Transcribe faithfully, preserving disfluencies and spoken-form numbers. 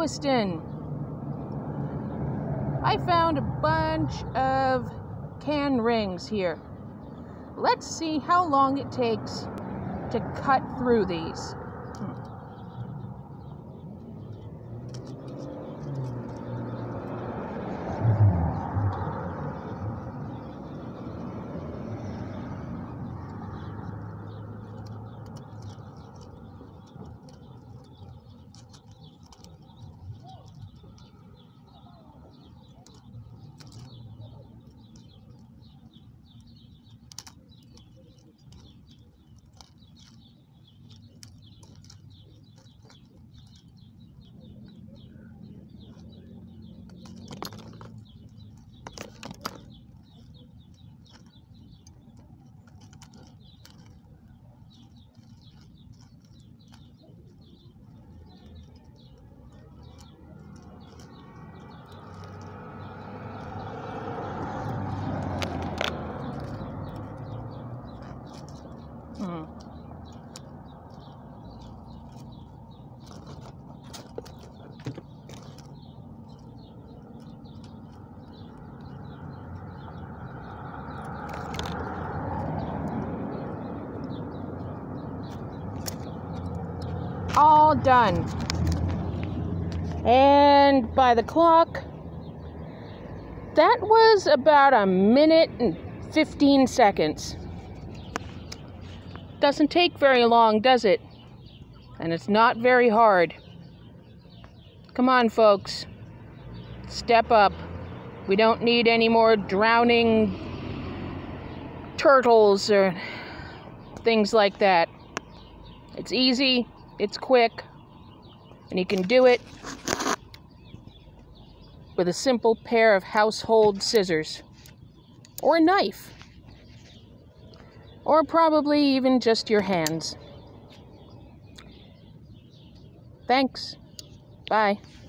Lewiston. I found a bunch of can rings here. Let's see how long it takes to cut through these. Hmm. All done. And by the clock, that was about a minute and fifteen seconds. Doesn't take very long, does it? And it's not very hard. Come on, folks. Step up. We don't need any more drowning turtles or things like that. It's easy, it's quick, and you can do it with a simple pair of household scissors or a knife. Or probably even just your hands. Thanks. Bye.